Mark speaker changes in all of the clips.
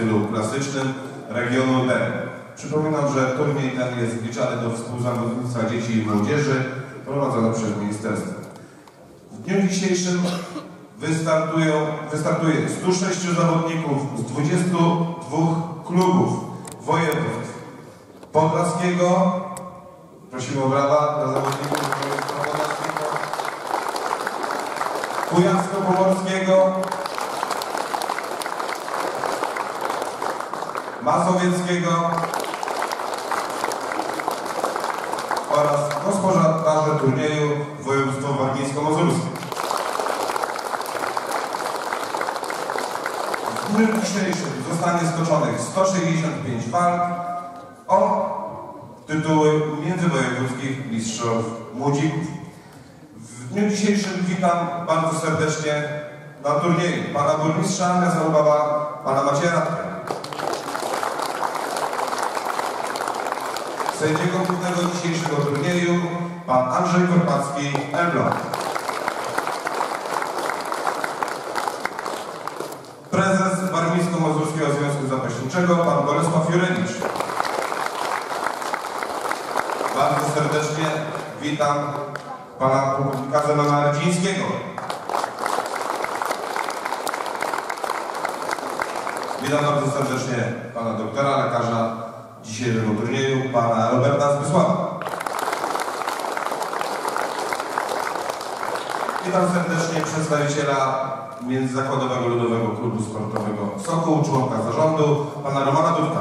Speaker 1: stylu klasycznym regionu D. Przypominam, że turniej ten jest wliczany do współzawodnictwa dzieci i młodzieży prowadzone przez ministerstwo. W dniu dzisiejszym wystartuje 106 zawodników z 22 klubów województw podlaskiego. Prosimy o brawa dla zawodników województwa podlaskiego, kujawsko-pomorskiego, mazowieckiego oraz gospodarze turnieju województwo warmińsko-mazurskie. W dniu dzisiejszym zostanie stoczonych 165 walk o tytuły międzywojewódzkich mistrzów młodzików. W dniu dzisiejszym witam bardzo serdecznie na turnieju pana burmistrza miasta Lubawa, pana Macieja Radkę. Sędziego głównego dzisiejszego turnieju pan Andrzej Korpacki-Elbląg. Prezes Warmińsko-Mazurskiego Związku Zapaśniczego pan Bolesław Jurewicz. Bardzo serdecznie witam pana pułkownika Zenona Rydzińskiego. Witam bardzo serdecznie pana doktora, lekarza dzisiejszego turnieju, pana Roberta Zbysława. Witam serdecznie przedstawiciela Międzyzakładowego Ludowego Klubu Sportowego Sokół, członka zarządu, pana Romana Dudka.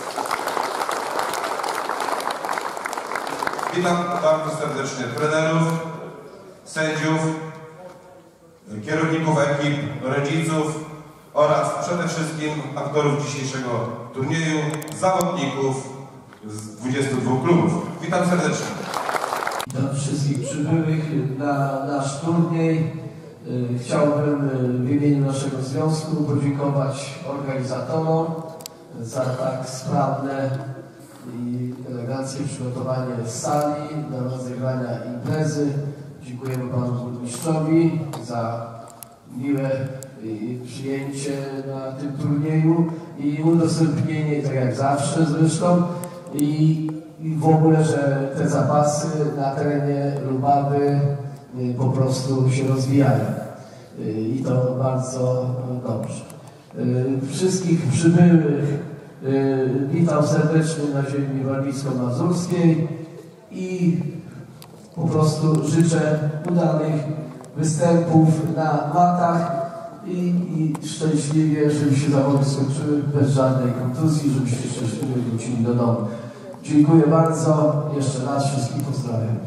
Speaker 1: Witam bardzo serdecznie trenerów, sędziów, kierowników ekip, rodziców oraz przede wszystkim aktorów dzisiejszego turnieju, zawodników z 22 klubów. Witam serdecznie.
Speaker 2: Witam wszystkich przybyłych na nasz turniej. Chciałbym w imieniu naszego związku podziękować organizatorom za tak sprawne i eleganckie przygotowanie sali do rozegrania imprezy. Dziękujemy panu burmistrzowi za miłe przyjęcie na tym turnieju i udostępnienie, tak jak zawsze zresztą, i w ogóle, że te zapasy na terenie Lubawy po prostu się rozwijają i to bardzo dobrze. Wszystkich przybyłych witam serdecznie na ziemi warmińsko-mazurskiej i po prostu życzę udanych występów na matach i szczęśliwie, żeby się zawody skończyły bez żadnej kontuzji, żebyście szczęśliwie wrócili do domu. Dziękuję bardzo. Jeszcze raz wszystkich pozdrawiam.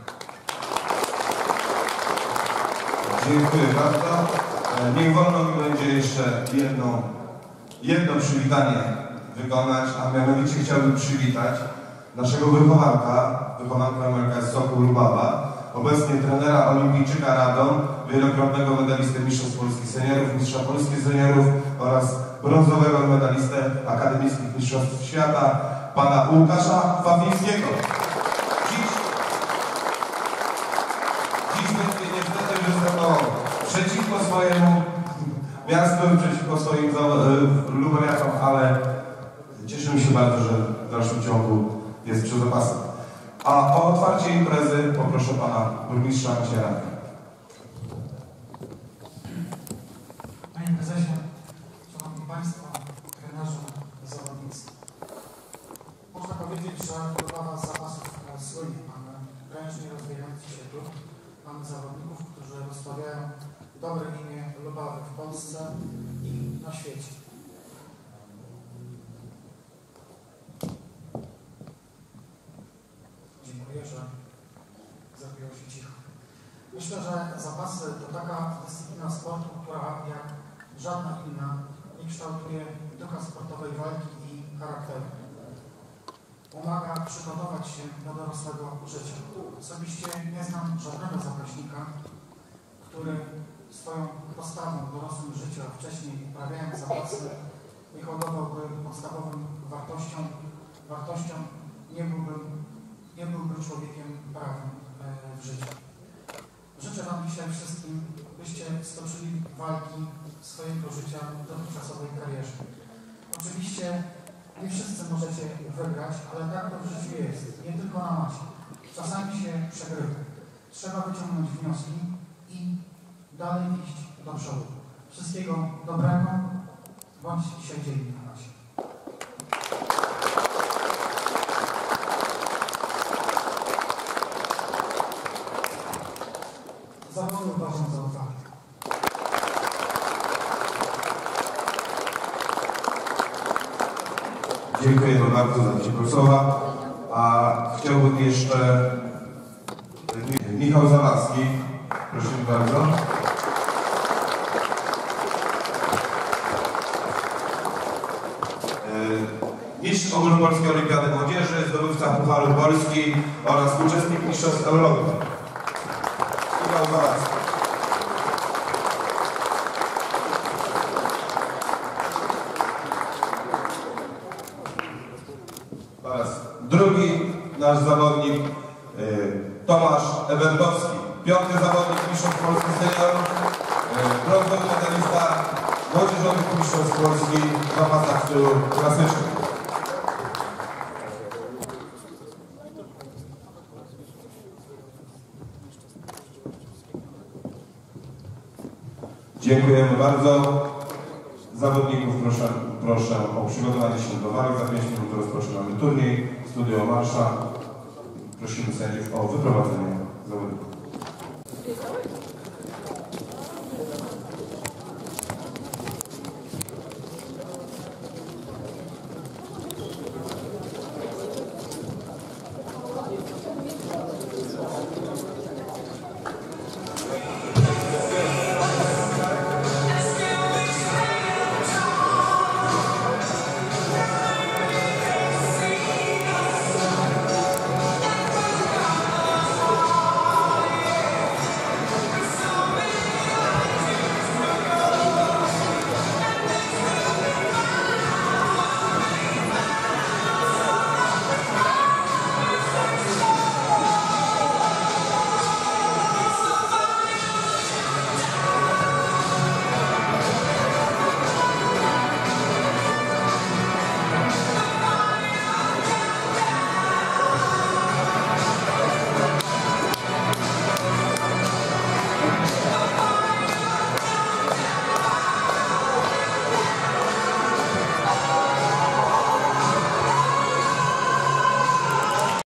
Speaker 1: Dziękuję bardzo. Niech wolno mi będzie jeszcze jedno przywitanie wykonać, a mianowicie chciałbym przywitać naszego wychowanka MLKS Sokół Lubawa, obecnie trenera olimpijczyka Radom, wielokrotnego medalistę Mistrzostw Polskich Seniorów, Mistrza Polskich Seniorów oraz brązowego medalistę Akademickich Mistrzostw Świata, pana Łukasza Fabińskiego. Dziś będzie niestety występował przeciwko swojemu miastu, przeciwko swoim lubowiakom, ale cieszymy się bardzo, że w dalszym ciągu jest przy zapasach. A o otwarcie imprezy poproszę pana burmistrza Macieja Radkę.
Speaker 3: Panie prezesie, szanowni państwo, trenerzy, zawodnicy. Można powiedzieć, że Lubawa z zapasów słynie. Mamy prężnie rozwijający się klub. Mamy zawodników, którzy rozstawiają dobre imię Lubawy w Polsce i na świecie. Dziękuję, że zrobiło się cicho. Myślę, że zapasy to taka dyscyplina sportu, która jak żadna inna nie kształtuje ducha sportowej walki i charakteru. Pomaga przygotować się do dorosłego życia. Osobiście nie znam żadnego zapaśnika, który swoją postawą w dorosłym życiu, a wcześniej uprawiając zapasy, nie hodowałby podstawowym wartościom, nie byłby człowiekiem prawym w życiu. Życzę wam dzisiaj wszystkim, byście stoczyli walki swojego życia w dotychczasowej karierze. Oczywiście nie wszyscy możecie wygrać, ale tak to w życiu jest, nie tylko na macie. Czasami się przegrywa. Trzeba wyciągnąć wnioski i dalej iść do przodu. Wszystkiego dobrego, bądź dzisiaj dzielni na razie. Zawody uważam za otwarte.
Speaker 1: Dziękujemy bardzo za ciepłe słowa. A chciałbym jeszcze Michał Zawadzki. Prosimy bardzo. Mistrz Ogólnopolskiej Olimpiady Młodzieży, zdobywca Pucharu Polski oraz uczestnik Mistrzostw Europy. Michał Zawadzki. Oraz drugi nasz zawodnik Tomasz Ewerdowski. Piąty zawodnik Mistrzostw Polski Seniorów, brązowy medalista młodzieżowych Mistrzostw Polski w zapasach w stylu klasycznym. Dziękujemy bardzo. Zawodników proszę o przygotowanie się do walk. Za 5 minut rozpoczynamy turniej. Studio Marsza. Prosimy sędziów o wyprowadzenie zawodników.